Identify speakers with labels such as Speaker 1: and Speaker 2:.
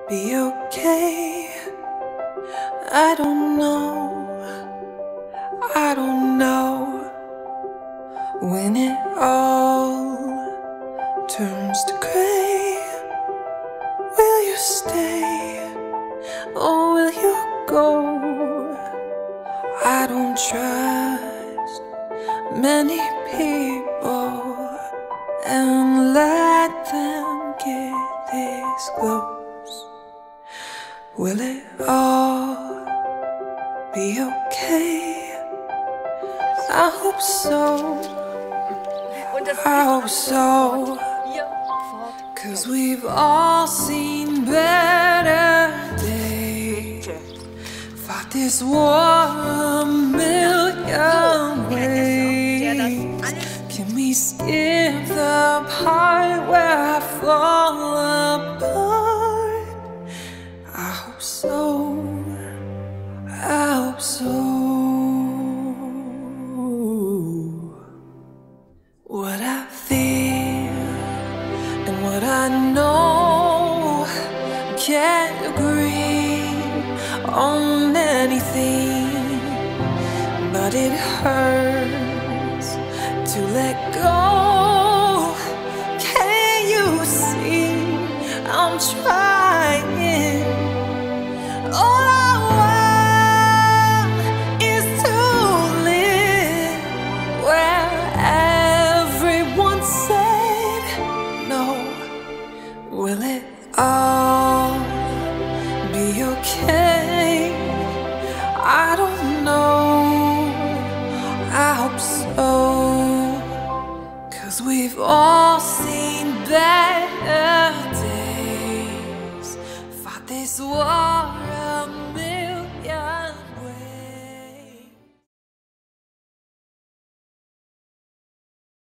Speaker 1: be okay. I don't know when it all turns to gray. Will you stay or will you go? I don't trust many people and let them get this close. Will it all be okay? I hope so. I hope so. 'Cause we've all seen better days. Fought this war a million ways. Can we skip the part where I fall apart? I hope so. I hope so. What I feel and what I know can't agree on anything, but it hurts to let go. Can you see I'm trying? All I want is to live where everyone said no. Will it all be okay? I don't know. I hope so. 'Cause we've all seen better days. Fought this war